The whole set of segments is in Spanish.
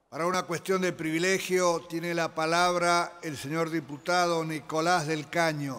Para una cuestión de privilegio tiene la palabra el señor diputado Nicolás del Caño.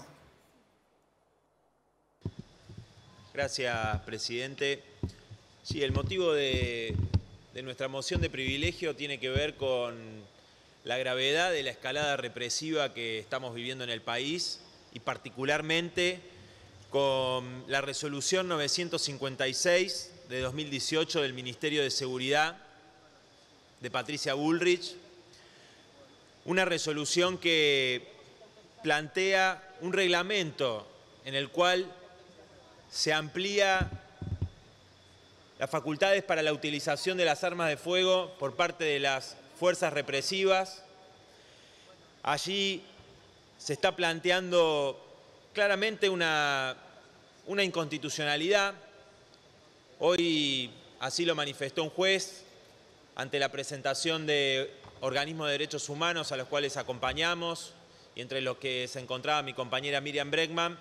Gracias, presidente. Sí, el motivo de nuestra moción de privilegio tiene que ver con la gravedad de la escalada represiva que estamos viviendo en el país y particularmente con la resolución 956 de 2018 del Ministerio de Seguridad de Patricia Bullrich, una resolución que plantea un reglamento en el cual se amplía las facultades para la utilización de las armas de fuego por parte de las fuerzas represivas. Allí se está planteando claramente una inconstitucionalidad. Hoy así lo manifestó un juez ante la presentación de organismos de derechos humanos a los cuales acompañamos y entre los que se encontraba mi compañera Miriam Bregman,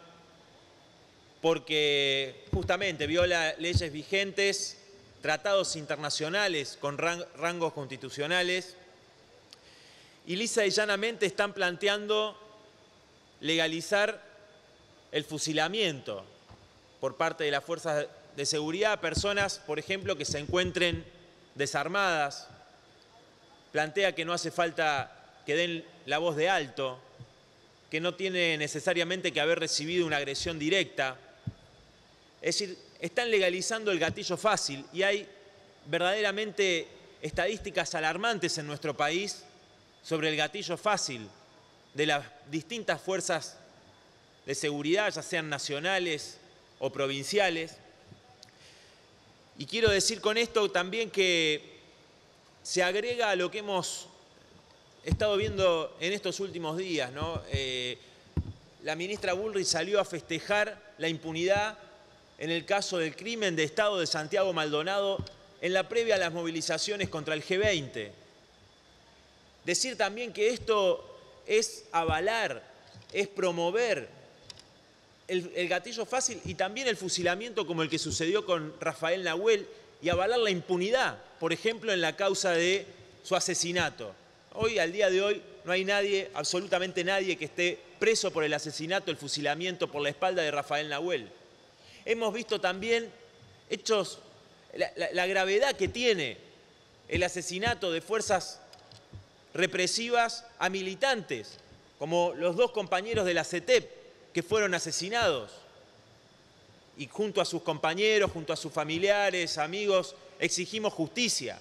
porque justamente viola leyes vigentes, tratados internacionales con rangos constitucionales y lisa y llanamente están planteando legalizar el fusilamiento por parte de las fuerzas de seguridad a personas, por ejemplo, que se encuentren desarmadas. Plantea que no hace falta que den la voz de alto, que no tiene necesariamente que haber recibido una agresión directa. Es decir, están legalizando el gatillo fácil y hay verdaderamente estadísticas alarmantes en nuestro país sobre el gatillo fácil de las distintas fuerzas de seguridad, ya sean nacionales o provinciales. Y quiero decir con esto también que se agrega a lo que hemos estado viendo en estos últimos días, ¿no? La ministra Bullrich salió a festejar la impunidad en el caso del crimen de Estado de Santiago Maldonado en la previa a las movilizaciones contra el G20. Decir también que esto es avalar, es promover el gatillo fácil y también el fusilamiento como el que sucedió con Rafael Nahuel y avalar la impunidad, por ejemplo, en la causa de su asesinato. Hoy, al día de hoy, no hay nadie, absolutamente nadie, que esté preso por el asesinato, el fusilamiento por la espalda de Rafael Nahuel. Hemos visto también hechos, la gravedad que tiene el asesinato de fuerzas represivas a militantes, como los dos compañeros de la CETEP que fueron asesinados. Y junto a sus compañeros, junto a sus familiares, amigos, exigimos justicia.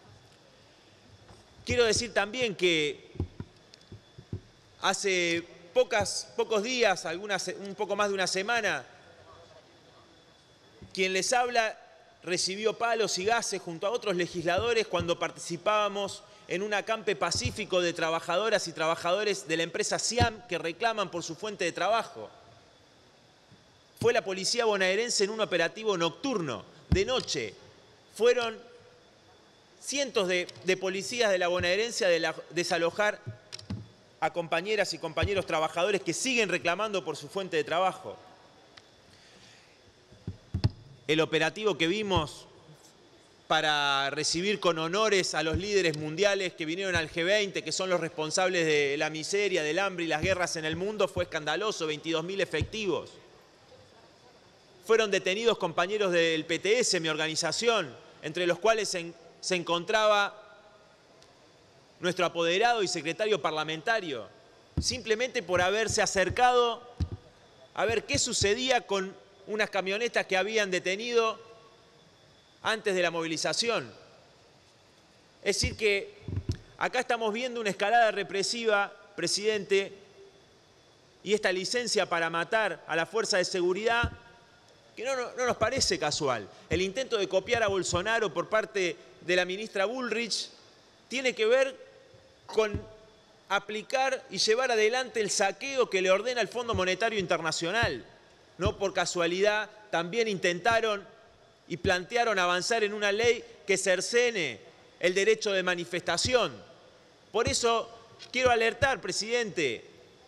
Quiero decir también que hace pocos días, un poco más de una semana, quien les habla recibió palos y gases junto a otros legisladores cuando participábamos en un acampe pacífico de trabajadoras y trabajadores de la empresa Siam que reclaman por su fuente de trabajo. Fue la policía bonaerense en un operativo nocturno, de noche. Fueron cientos de policías de la bonaerense a desalojar a compañeras y compañeros trabajadores que siguen reclamando por su fuente de trabajo. El operativo que vimos para recibir con honores a los líderes mundiales que vinieron al G20, que son los responsables de la miseria, del hambre y las guerras en el mundo, fue escandaloso, 22.000 efectivos. Fueron detenidos compañeros del PTS, mi organización, entre los cuales se encontraba nuestro apoderado y secretario parlamentario, simplemente por haberse acercado a ver qué sucedía con unas camionetas que habían detenido antes de la movilización. Es decir que acá estamos viendo una escalada represiva, presidente, y esta licencia para matar a la fuerza de seguridad que no nos parece casual. El intento de copiar a Bolsonaro por parte de la ministra Bullrich tiene que ver con aplicar y llevar adelante el saqueo que le ordena el Fondo Monetario Internacional. No por casualidad también intentaron y plantearon avanzar en una ley que cercene el derecho de manifestación. Por eso quiero alertar, presidente,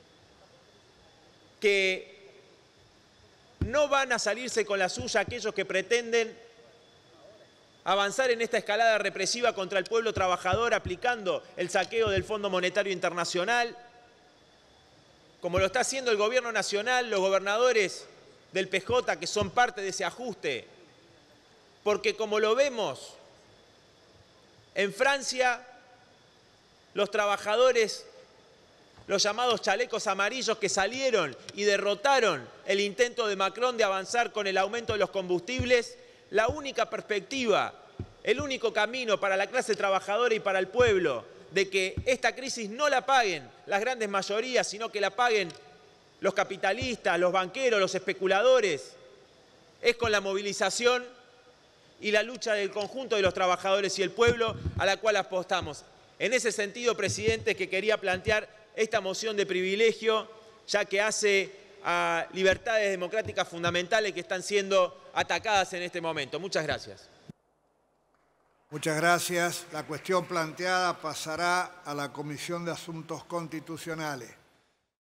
que no van a salirse con la suya aquellos que pretenden avanzar en esta escalada represiva contra el pueblo trabajador aplicando el saqueo del Fondo Monetario Internacional, como lo está haciendo el Gobierno Nacional, los gobernadores del PJ que son parte de ese ajuste, porque como lo vemos en Francia, los trabajadores, los llamados chalecos amarillos que salieron y derrotaron el intento de Macron de avanzar con el aumento de los combustibles, la única perspectiva, el único camino para la clase trabajadora y para el pueblo de que esta crisis no la paguen las grandes mayorías, sino que la paguen los capitalistas, los banqueros, los especuladores, es con la movilización y la lucha del conjunto de los trabajadores y el pueblo a la cual apostamos. En ese sentido, presidente, que quería plantear esta moción de privilegio, ya que hace a libertades democráticas fundamentales que están siendo atacadas en este momento. Muchas gracias. Muchas gracias. La cuestión planteada pasará a la Comisión de Asuntos Constitucionales.